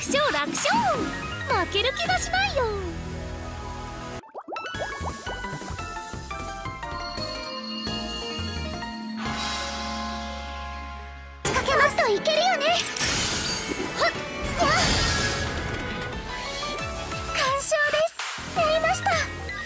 勝楽勝。負ける気がしないよ。仕掛けますといけるよね。はっや完勝です。やりました。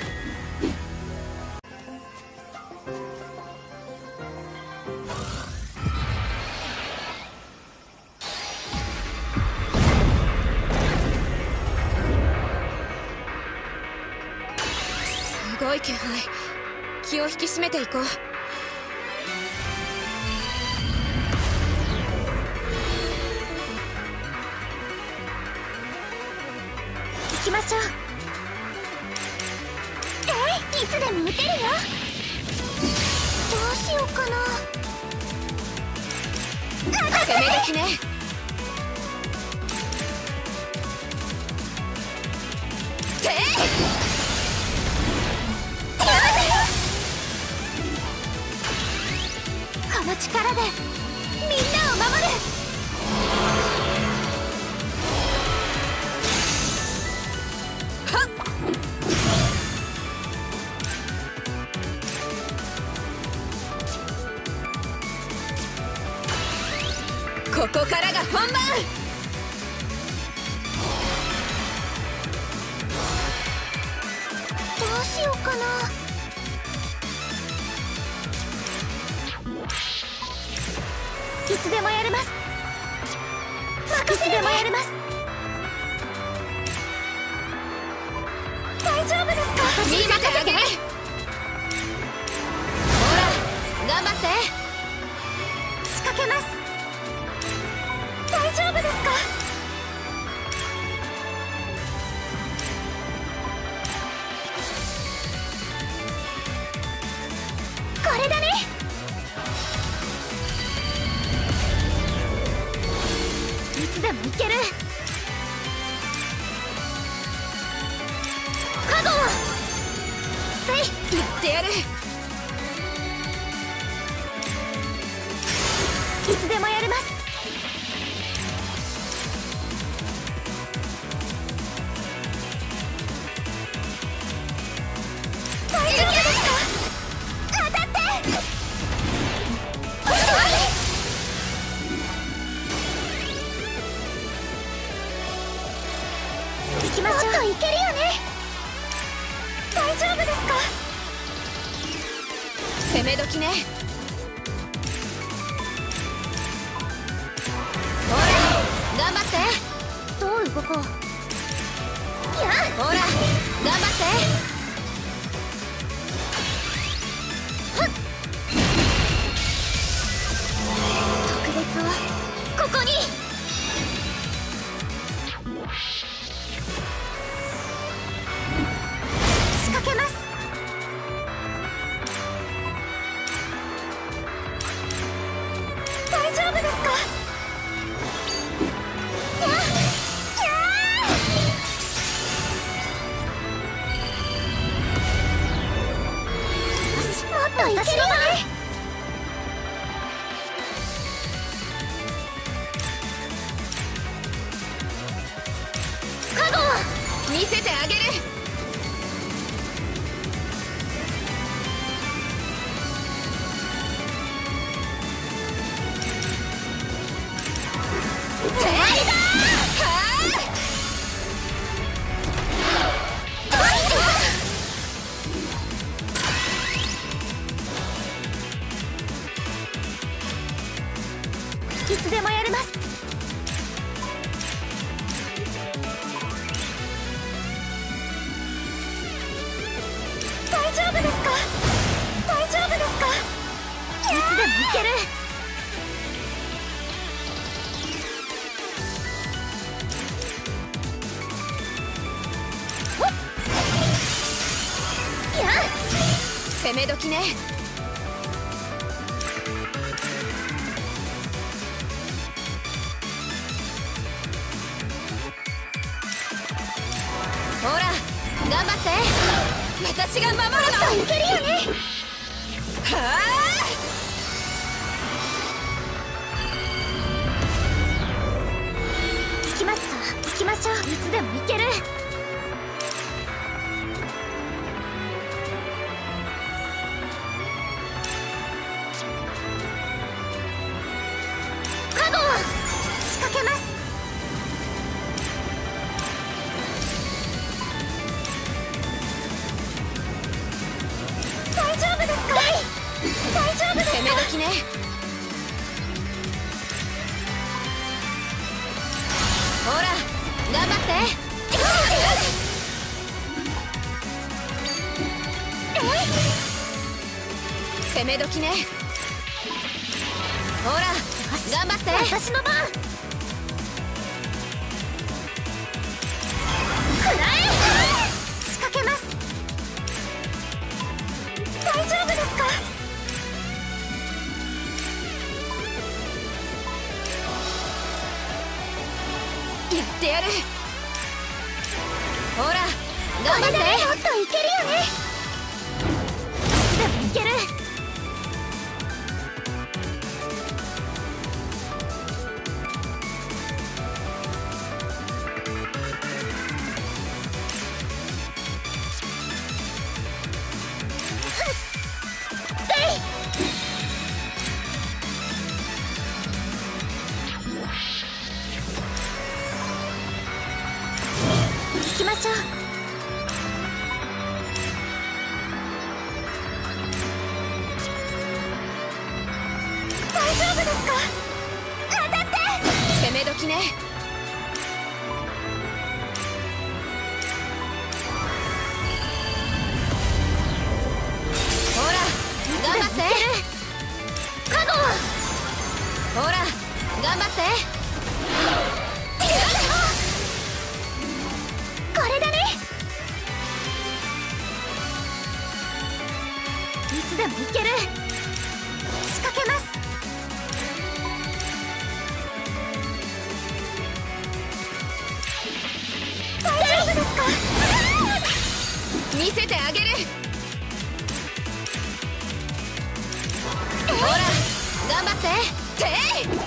すごい気配。気を引き締めていこう。 行きましょう。いつでも撃てるよ。どうしようかな。 攻め時ね。 この力でみんなを守る。 はっここからが本番。 どうしようかな。いつでもやれます。いつでもやれます。大丈夫ですか。 見せてあげる。ほら頑張って。 仕掛けます。大丈夫ですか。これだね。いつでもいける。カゴせいやってやる。 いつでもやれます。大丈夫ですか。当たって。行きましょう。もっといけるよね。大丈夫ですか。 攻め時ね。ほら頑張って。 どう動こう。やっほら頑張って。 特別はここに。仕掛けます。大丈夫ですか。やっよし、もっといけるよね。カゴ見せてあげる。 終わりだ。いつでもやれます。大丈夫ですか。大丈夫ですか。いつでもいける。 攻め時ね。ほら頑張って。私が守るの。 いけるよね。 はあ。 行きますか。 ましょう。いつでもいける。カゴを仕掛けます。大丈夫ですか？大丈夫ですか？ 攻め時ね。ほら頑張って。攻め時ね。ほら頑張って。 私の番。くらえ。仕掛けます。大丈夫ですか？ やってやる。ほら頑張って。 もっといけるよね。いつでもいける。行きましょう。大丈夫ですか？当たって。 攻め時ね。ほら頑張って。 カゴを。 ほら頑張って。 これだね。いつでもいける。仕掛けます。大丈夫ですか？ 見せてあげる。ほら頑張って。てい。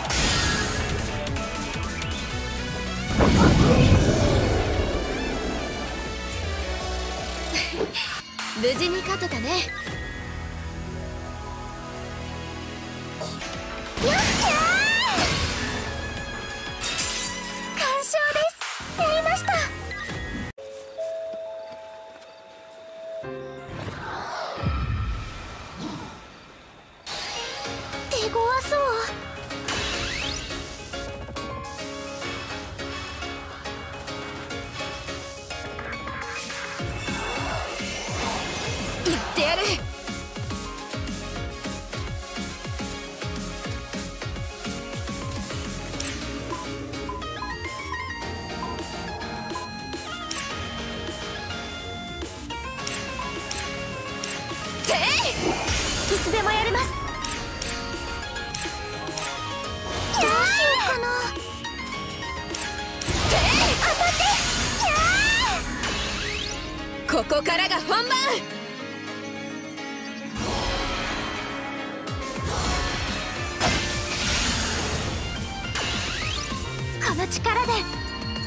無事に勝てたね。 やっ完勝です。やりました。手強そう。 やってやる。てい。 いつでもやれます。どうしようかな。 てい。 当たって。 ここからが本番。 この力でみんなを守る。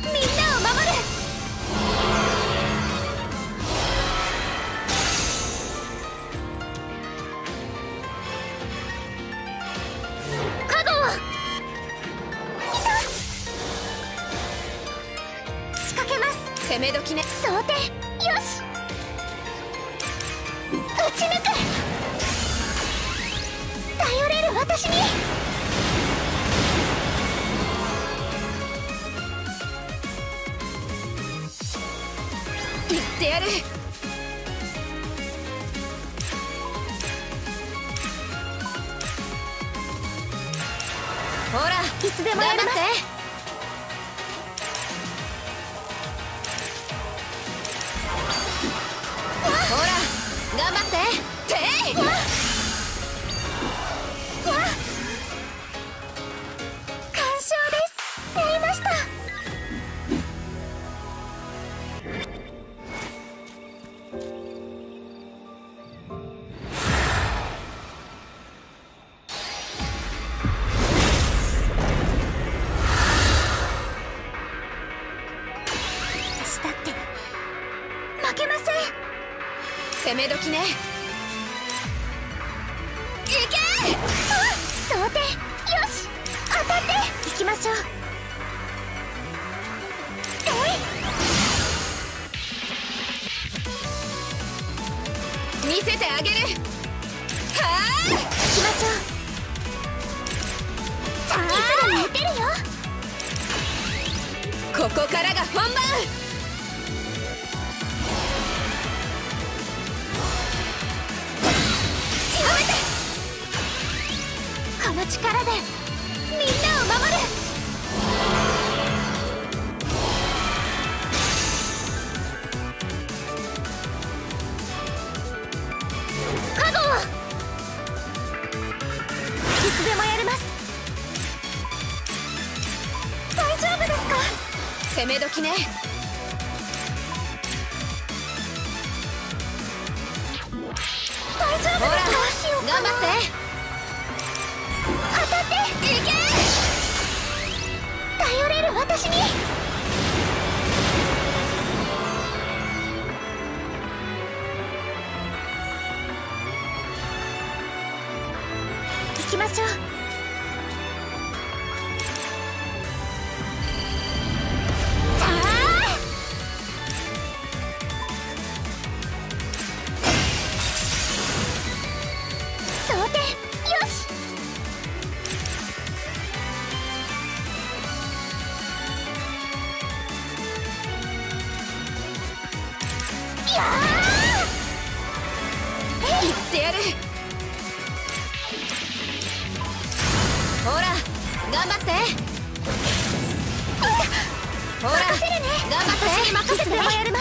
カゴを。仕掛けます。 攻め時ね。 想定よし。打ち抜く。頼れる私に。 やってやる。ほらいつでもやれます。 頑張って。ほら頑張って。てい。 完勝です。やりました。 けません。 攻め時ね。いけ。 想定。よし、当たっていきましょう。 見せてあげる。はあ、 行きましょう。さあ、いつでも打てるよ。 ここからが本番。 この力でみんなを守る。覚悟を。いつでもやれます。大丈夫ですか。 攻め時ね。 大丈夫ですか。 ほら、頑張って。 当たっていけ。頼れる私に。行きましょう。さあ、想定。よし。いや言ってやる。ほら、頑張って。ほら、 任せるね。 頑張って。 私に任せて。いつでもやれます。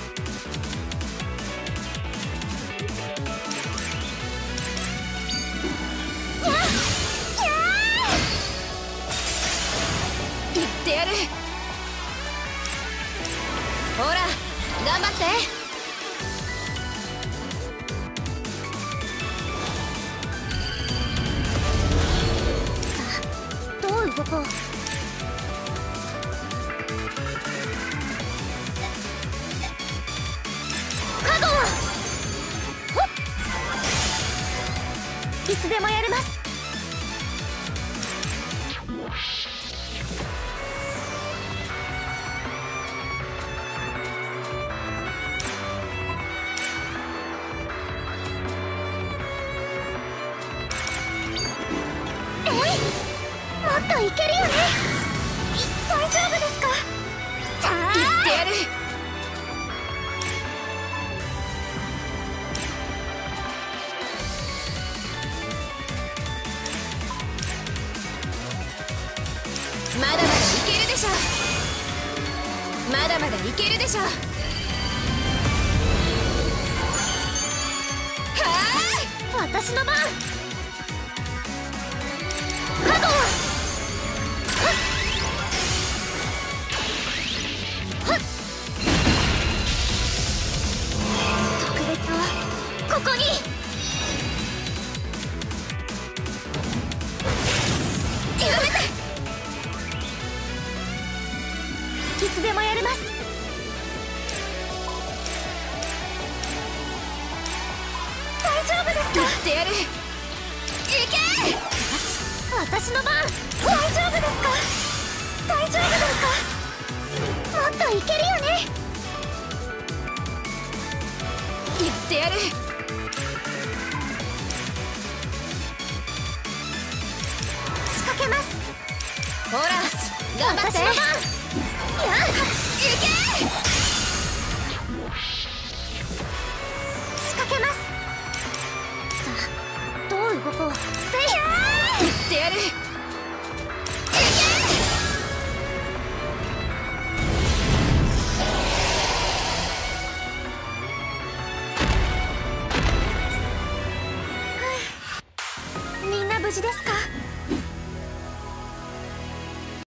やっ言ってやる。ほら、頑張って。 どう動こう。覚悟を。ほっ、いつでもやれます。もっといけるよね。大丈夫ですか。さあ、 言ってやる。まだまだいけるでしょ。まだまだいけるでしょ。はあ、 私の番。覚悟を。特別はここに。やめて。いつでもやれます。大丈夫ですか。 言ってやる。いけ。 私の番。大丈夫ですか。大丈夫ですか。もっといけるよね。 言ってやる。 仕掛けます。 ほら、頑張って。 私の番。いや、 いけ。 仕掛けます。さあ、どう動こう。せいやー。 言ってやる。